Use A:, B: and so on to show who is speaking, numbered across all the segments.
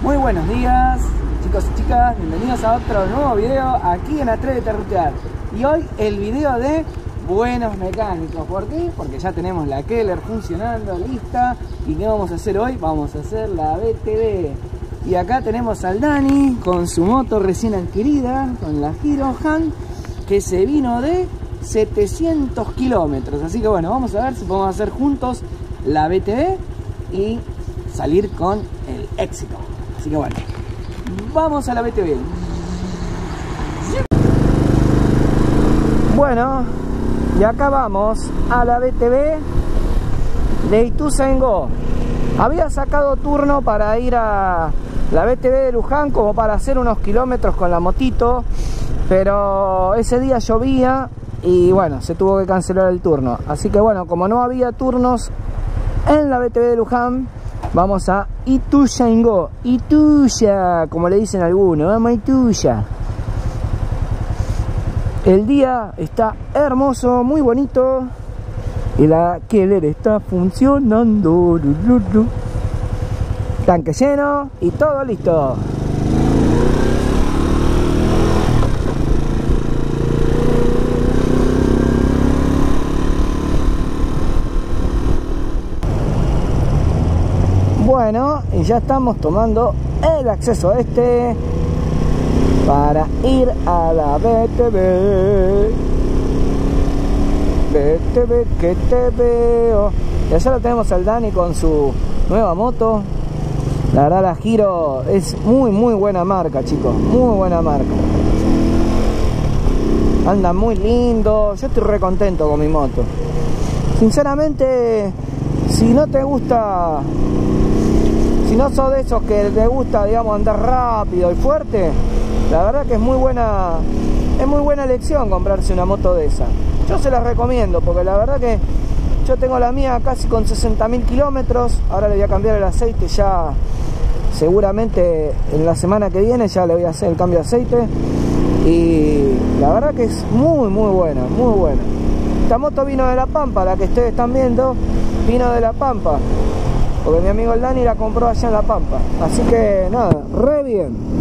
A: Muy buenos días, chicos y chicas, bienvenidos a otro nuevo video aquí en Atrévete a Rutear. Y hoy el video de buenos mecánicos. ¿Por qué? Porque ya tenemos la Keller funcionando, lista. ¿Y qué vamos a hacer hoy? Vamos a hacer la BTV. Y acá tenemos al Dani con su moto recién adquirida, con la Hero Han, que se vino de 700 kilómetros. Así que bueno, vamos a ver si podemos hacer juntos la BTV y salir con el éxito. Así que bueno, vamos a la BTV. Bueno, y acá vamos a la BTV de Ituzaingó. Había sacado turno para ir a la BTV de Luján como para hacer unos kilómetros con la motito, pero ese día llovía y bueno, se tuvo que cancelar el turno. Así que bueno, como no había turnos en la BTV de Luján, vamos a Ituzaingó, Ituya, como le dicen algunos, vamos a Ituya. El día está hermoso, muy bonito, y la Keller está funcionando. Tanque lleno y todo listo. Bueno, y ya estamos tomando el acceso este para ir a la BTV. BTV que te veo. Y allá lo tenemos al Dani con su nueva moto. La verdad la Hero es muy buena marca, chicos, muy buena marca. Anda muy lindo, yo estoy re contento con mi moto. Sinceramente, si no te gusta, si no sos de esos que te gusta, digamos, andar rápido y fuerte, la verdad que es muy buena elección comprarse una moto de esa. Yo se las recomiendo porque la verdad que yo tengo la mía casi con 60.000 kilómetros. Ahora le voy a cambiar el aceite ya, seguramente en la semana que viene ya le voy a hacer el cambio de aceite. Y la verdad que es muy buena, muy buena. Esta moto vino de La Pampa, la que ustedes están viendo, vino de La Pampa. Porque mi amigo el Dani la compró allá en La Pampa. Así que nada, re bien.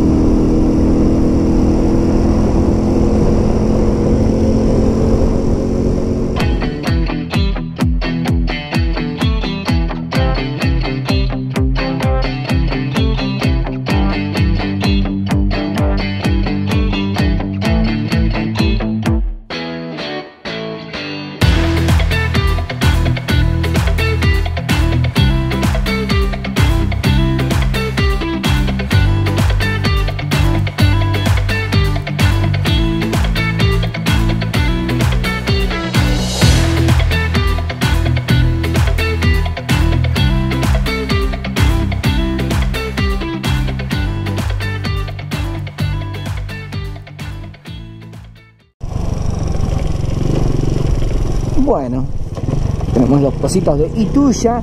A: Bueno, tenemos los pocitos de Ituya.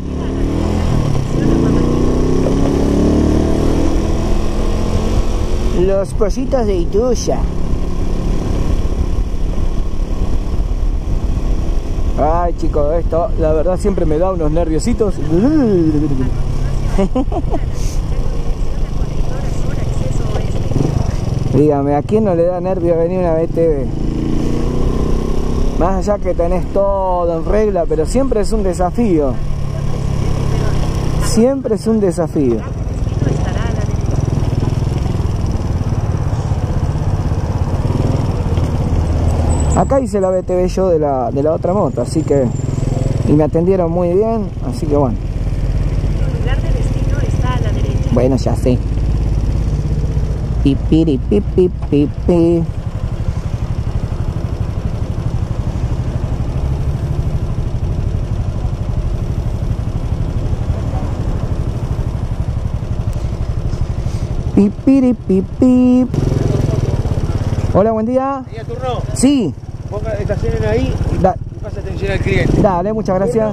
A: Los pocitos de Ituya. Ay, chicos, esto la verdad siempre me da unos nerviositos. Dígame, ¿a quién no le da nervio venir a una BTV? Más allá que tenés todo en regla, pero siempre es un desafío. Siempre es un desafío. Acá hice la BTV yo de la otra moto, así que... Y me atendieron muy bien, así que bueno.
B: Tu lugar de destino está a la derecha.
A: Bueno, ya sé. Pipiri, pipi, pipi. Pipiri, pipip. Hola, buen día.
C: ¿Tenía turno?
A: Sí.
C: Ponga, estacionen ahí y pasa atención al cliente.
A: Dale, muchas gracias.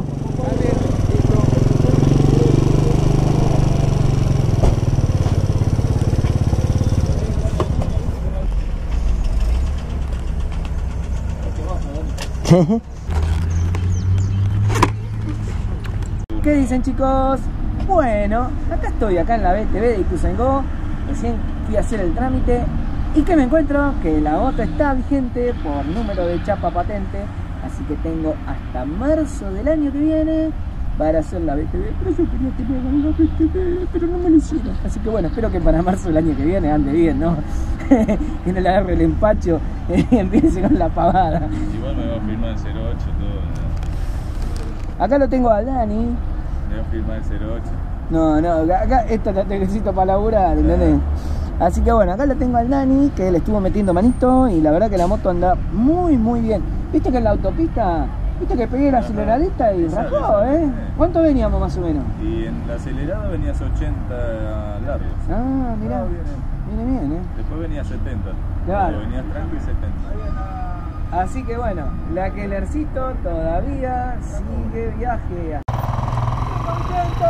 A: ¿Qué dicen, chicos? Bueno, acá estoy, acá en la BTV de Ituzaingó. Recién fui a hacer el trámite. ¿Y que me encuentro? Que la moto está vigente por número de chapa patente. Así que tengo hasta marzo del año que viene para hacer la BTV. Pero yo quería que me hagan la BTV, pero no me lo hicieron. Así que bueno, espero que para marzo del año que viene ande bien, ¿no? Que no le agarre el empacho y empiece con la pavada.
D: Igual me va a firmar el 08 todo, ¿no?
A: Acá lo tengo a Dani.
D: Me va a firmar el 08.
A: No, acá esto lo necesito para laburar, ¿entendés? Así que bueno, acá lo tengo al Dani, que le estuvo metiendo manito y la verdad que la moto anda muy bien. Viste que en la autopista, viste que pegué la aceleradita y rajó, ¿eh? ¿Cuánto veníamos más o menos?
D: Y en la acelerada venías 80 largos.
A: Ah, mirá, viene bien, ¿eh?
D: Después venía 70.
A: Claro.
D: Venías tranqui 70.
A: Así que bueno, la Kellercito todavía sigue viaje. ¡Contento!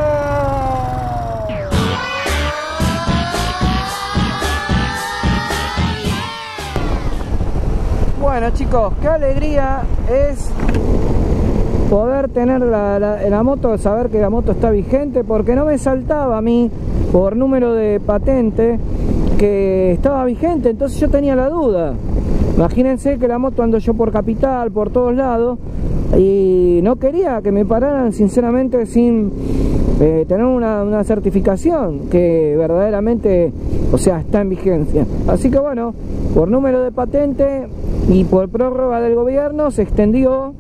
A: Bueno chicos, qué alegría es poder tener la moto, saber que la moto está vigente, porque no me saltaba a mí por número de patente que estaba vigente, entonces yo tenía la duda. Imagínense que la moto ando yo por Capital, por todos lados, y no quería que me pararan sinceramente sin tener una certificación que verdaderamente, o sea, está en vigencia. Así que bueno, por número de patente y por prórroga del gobierno se extendió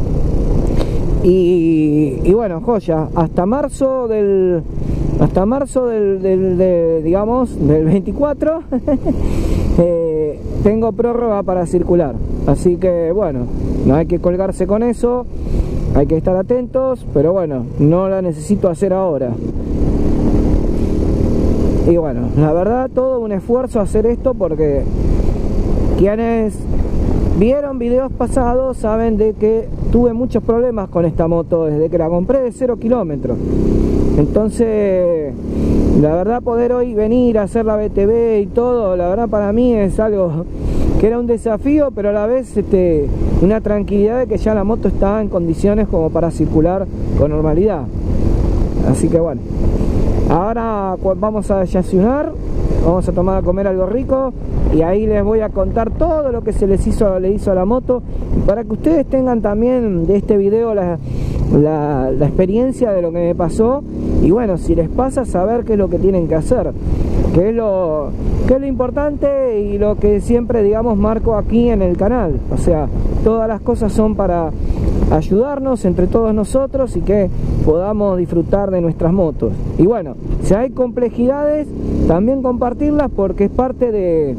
A: y bueno, joya, hasta marzo del digamos del 24 tengo prórroga para circular. Así que bueno, no hay que colgarse con eso, hay que estar atentos, pero bueno, no la necesito hacer ahora. Y bueno, la verdad todo un esfuerzo hacer esto, porque quienes vieron videos pasados saben de que tuve muchos problemas con esta moto desde que la compré de 0 kilómetros. Entonces la verdad poder hoy venir a hacer la BTV y todo, la verdad para mí es algo que era un desafío, pero a la vez una tranquilidad de que ya la moto está en condiciones como para circular con normalidad. Así que bueno, ahora vamos a desayunar, vamos a tomar a comer algo rico y ahí les voy a contar todo lo que le hizo a la moto, para que ustedes tengan también de este video la experiencia de lo que me pasó, y bueno, si les pasa, saber qué es lo que tienen que hacer, qué es lo importante y lo que siempre, digamos, marco aquí en el canal. O sea, todas las cosas son para ayudarnos entre todos nosotros y que podamos disfrutar de nuestras motos. Y bueno, si hay complejidades, también compartirlas, porque es parte de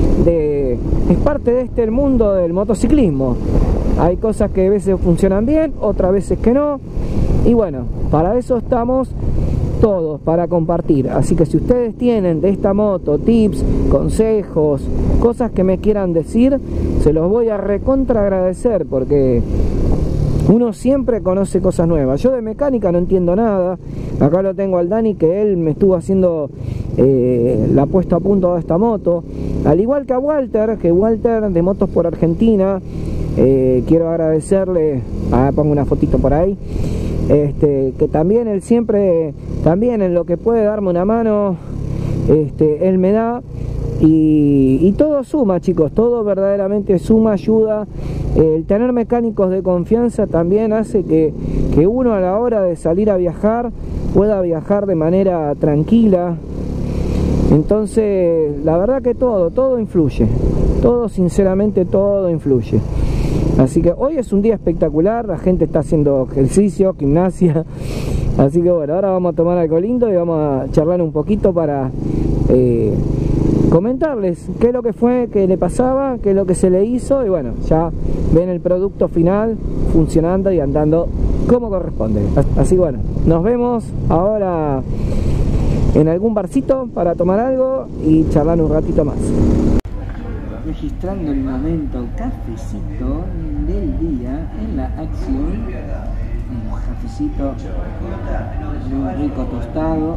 A: el mundo del motociclismo. Hay cosas que a veces funcionan bien, otras veces que no, y bueno, para eso estamos todos, para compartir. Así que si ustedes tienen de esta moto tips, consejos, cosas que me quieran decir, se los voy a recontra agradecer, porque uno siempre conoce cosas nuevas. Yo de mecánica no entiendo nada. Acá lo tengo al Dani, que él me estuvo haciendo la puesta a punto de esta moto, al igual que a Walter, de Motos por Argentina. Quiero agradecerle, pongo una fotito por ahí, que también él siempre, también en lo que puede darme una mano, él me da, y todo suma, chicos, todo verdaderamente suma, ayuda. El tener mecánicos de confianza también hace que uno a la hora de salir a viajar pueda viajar de manera tranquila. Entonces la verdad que todo influye, todo, sinceramente todo influye. Así que hoy es un día espectacular, la gente está haciendo ejercicio, gimnasia. Así que bueno, ahora vamos a tomar algo lindo y vamos a charlar un poquito para comentarles qué es lo que fue, qué le pasaba, qué es lo que se le hizo. Y bueno, ya ven el producto final funcionando y andando como corresponde. Así que bueno, nos vemos ahora en algún barcito para tomar algo y charlar un ratito más. Registrando el momento cafecito del día en la acción. Un cafecito muy rico tostado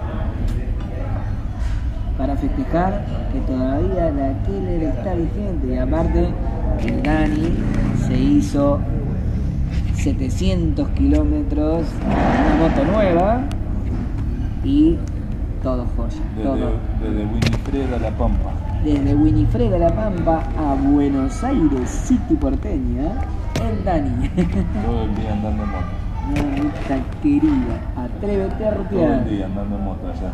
A: para festejar que todavía la Keller está vigente. Y aparte el Dani se hizo 700 kilómetros en una moto nueva. y todo joya.
D: Desde Winifred a La Pampa.
A: Desde Winifred a La Pampa a Buenos Aires City porteña, el Dani.
D: Todo el día andando en moto.
A: Mamita querida, atrévete a
D: Todo
A: rutear.
D: el día andando en moto allá.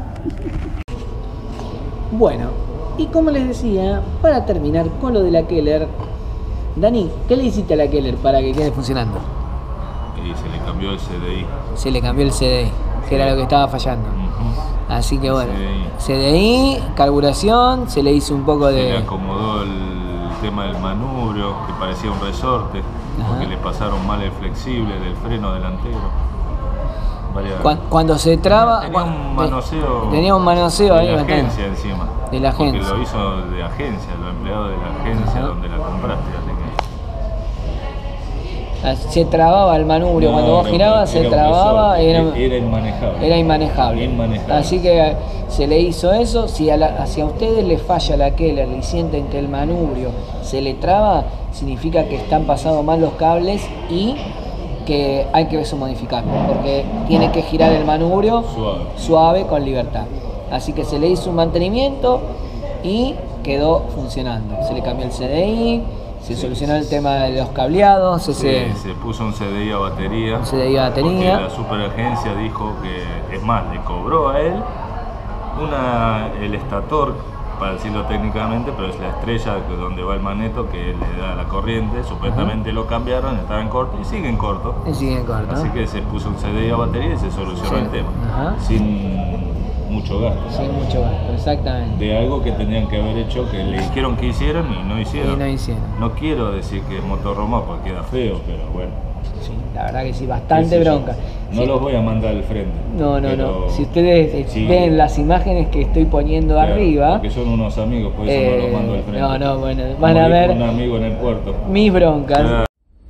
A: Bueno, y como les decía, para terminar con lo de la Keller, Dani, ¿qué le hiciste a la Keller para que quede funcionando?
D: Y se le cambió el CDI.
A: Se le cambió el CDI, que era lo que estaba fallando. Así que bueno, CDI, carburación, se le hizo un poco
D: Se le
A: de...
D: acomodó el tema del manubrio, que parecía un resorte, porque le pasaron mal el flexible del freno delantero.
A: Cuando se traba...
D: Tenía un manoseo,
A: tenía un manoseo ahí
D: de la
A: bastante.
D: agencia encima.
A: De la agencia.
D: Porque lo hizo de agencia, los empleados de la agencia donde la compraste. Así que...
A: Se trababa el manubrio, cuando vos girabas se trababa, era
D: inmanejable.
A: Era inmanejable. Así que se le hizo eso. Si a ustedes les falla la Keller y sienten que el manubrio se le traba, significa que están pasando mal los cables y que hay que eso modificarlo, porque tiene que girar el manubrio suave con libertad. Así que se le hizo un mantenimiento y quedó funcionando. Se le cambió el CDI. Se solucionó el tema de los cableados.
D: Se puso un CDI a batería.
A: Un CDI a batería.
D: Porque la superagencia dijo que, es más, le cobró a él el estator, para decirlo técnicamente, pero es la estrella donde va el magneto que le da la corriente. Supuestamente lo cambiaron, estaba en corto y sigue en corto. Así que se puso un CDI a batería y se solucionó el tema. Sin mucho gasto.
A: Sin mucho gasto, exactamente.
D: De algo que tenían que haber hecho, que le dijeron que hicieron y no hicieron. No quiero decir que es motorroma porque queda feo, pero bueno.
A: Sí, la verdad que sí, bastante bronca.
D: No los voy a mandar al frente.
A: No. Si ustedes ven las imágenes que estoy poniendo arriba.
D: Porque son unos amigos, por eso no los mando al frente.
A: Bueno, van a ver
D: un amigo en el puerto.
A: Mis broncas.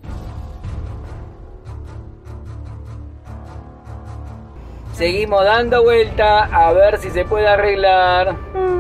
A: Seguimos dando vuelta a ver si se puede arreglar.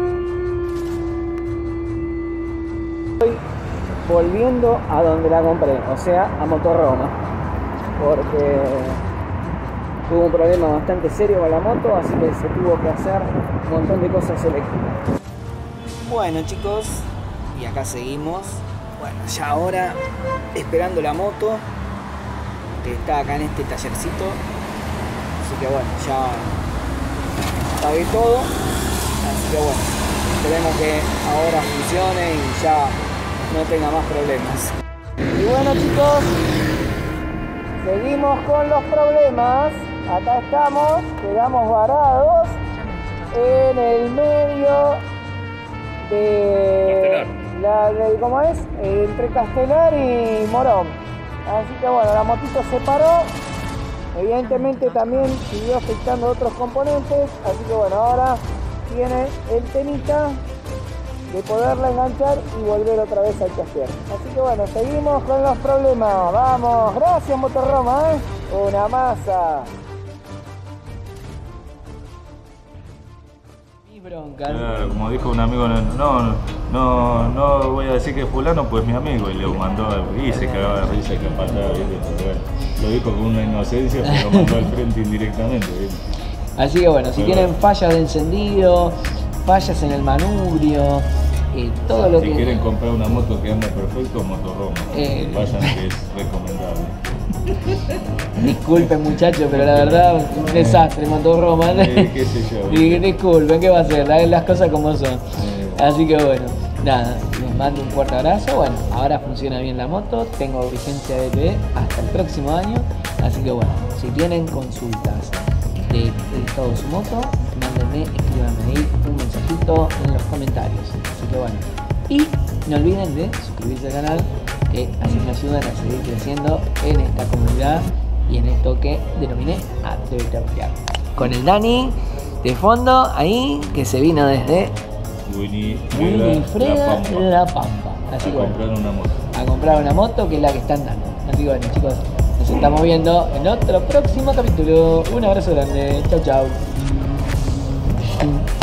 A: Estoy volviendo a donde la compré, o sea, a Motorroma, porque tuvo un problema bastante serio con la moto, así que se tuvo que hacer un montón de cosas eléctricas. Bueno, chicos, y acá seguimos. Bueno, ya ahora esperando la moto que está acá en este tallercito. Así que bueno, ya pagué todo, así que bueno, esperemos que ahora funcione y ya no tenga más problemas. Y bueno, chicos, seguimos con los problemas. Acá estamos, quedamos varados en el medio de ¿cómo es? Entre Castelar y Morón. Así que bueno, la motito se paró. Evidentemente también siguió afectando otros componentes, así que bueno, ahora tiene el temita de poderla enganchar y volver otra vez al taller. Así que bueno, seguimos con los problemas. Vamos, gracias Motorroma, una masa. Mis broncas.
D: Claro, como dijo un amigo, no voy a decir que fulano, pues mi amigo, y le mandó y se cagaba de risa que pasaba, ¿viste? Pero bueno, lo dijo con una inocencia, pero lo mandó al frente indirectamente, ¿viste?
A: Así que bueno, si tienen fallas de encendido, fallas en el manubrio, todo lo que...
D: Si quieren comprar una moto que anda perfecto, Motorroma, vayan, que es recomendable.
A: Disculpen muchachos, pero la verdad, un desastre Motorroma.
D: Qué sé yo.
A: Disculpen, ¿qué va a hacer? Las cosas como son. Así que bueno, nada, les mando un fuerte abrazo. Bueno, ahora funciona bien la moto, tengo vigencia de DTV hasta el próximo año. Así que bueno, si tienen consultas de todo su moto, mándenme, escríbanme ahí un mensajito en los comentarios. Así que bueno, y no olviden de suscribirse al canal, que así me ayudan a seguir creciendo en esta comunidad y en esto que denominé Atrévete a Rutear. Con el Dani de fondo ahí, que se vino desde Winifred La Pampa. Así que bueno, a comprar una moto, que es la que están dando. Así que bueno, chicos, nos estamos viendo en otro próximo capítulo. Un abrazo grande. Chau, chau.